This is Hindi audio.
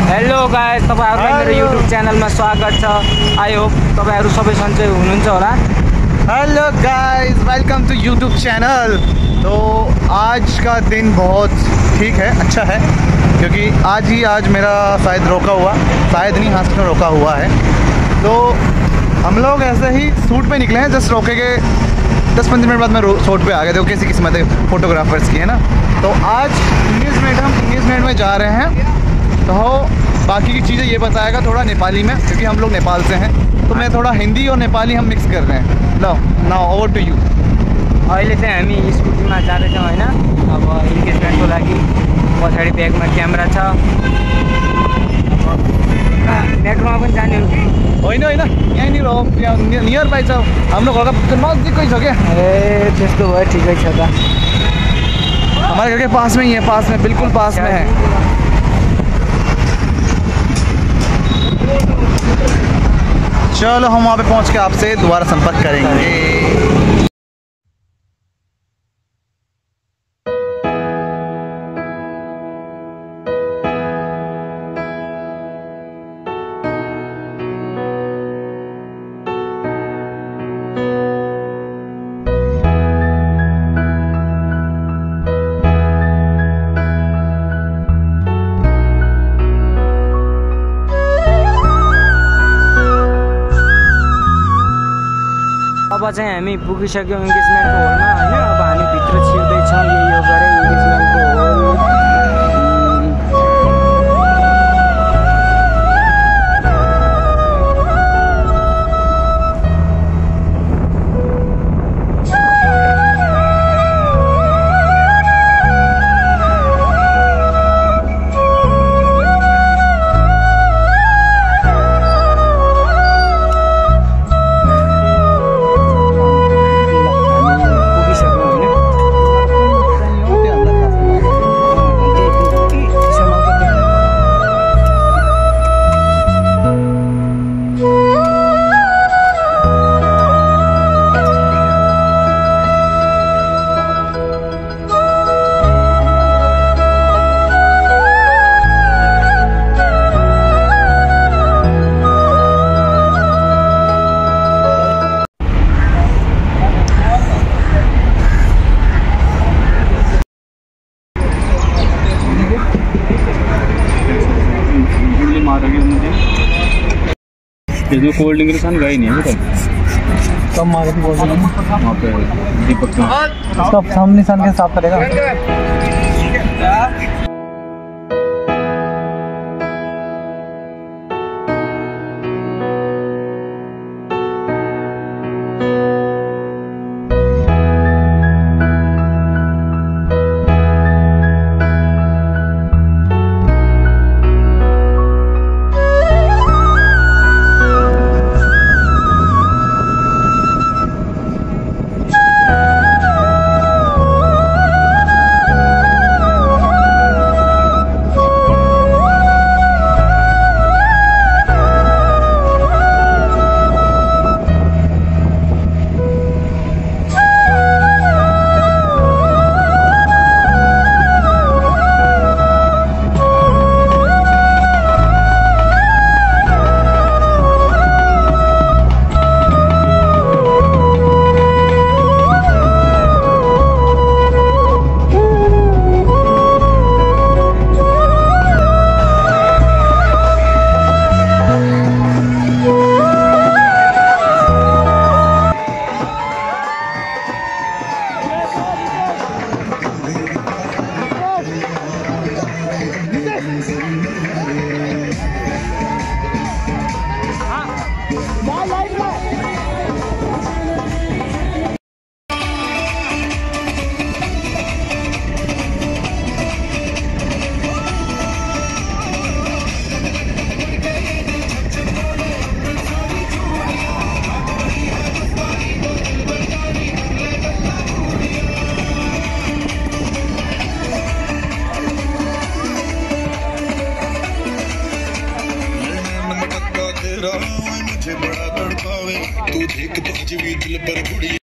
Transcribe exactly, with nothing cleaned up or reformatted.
हेलो गाइस, तपाईहरुलाई मेरो युट्युब च्यानलमा स्वागत छ। आई होप तपाईहरु सबै सन्चै हुनुहुन्छ होला। Hello guys, welcome to YouTube channel. तो आज का दिन बहुत ठीक है, अच्छा है, क्योंकि आज ही आज मेरा शायद रोका हुआ शायद नहीं हाँ में रोका हुआ है। तो हम लोग ऐसे ही शूट पे निकले हैं, जस्ट रोके के दस पंद्रह मिनट बाद में शूट पे आ गए। देखो कैसी किस्मत है फोटोग्राफर्स की, है ना। तो आज इंगेजमेंट हम इंगेजमेंट में जा रहे हैं, तो बाकी की चीज़ें ये बताएगा थोड़ा नेपाली में, क्योंकि हम लोग नेपाल से हैं। तो मैं थोड़ा हिंदी और नेपाली हम मिक्स कर रहे हैं। लो नाउ ओवर टू यू। अहिले चाहिँ हामी स्कुटीमा जाँदैछौँ होइन। अब इन्गेजमेन्टको लागि पछाडि ब्यागमा क्यामेरा छ। मेट्रोमा पनि जाने हो कि होइन होइन, यहीँनिर हो, यहाँ नियर बाई छ, हाम्रो घरको नजिकै छ क्या। ए त्यस्तो भयो, ठिकै छ त। हमारे घर के पास में ही है, पास में, बिल्कुल पास में है। चलो हम वहाँ पे पहुँच के आपसे दोबारा संपर्क करेंगे। अब चाहिँ हामी पुगिसक्यौँ इन्गेजमेन्टको होलमा होइन। अब हामी भित्र छिर्दैछौँ। यही हो गरे इन्गेजमेन्टको होल। इसमें कोल्ड ड्रिंक के गई नहीं है तो कब मारे थे कोल्ड ड्रिंक वहाँ पे दीपक उसका सामने सन के साफ करेगा। मुझे बड़ा तड़पावे तू देख तो आज भी दिल पर